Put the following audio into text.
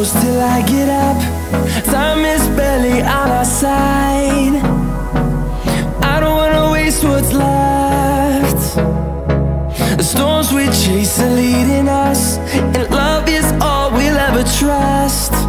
close till I get up. Time is barely on our side. I don't wanna waste what's left. The storms we chase are leading us, and love is all we'll ever trust.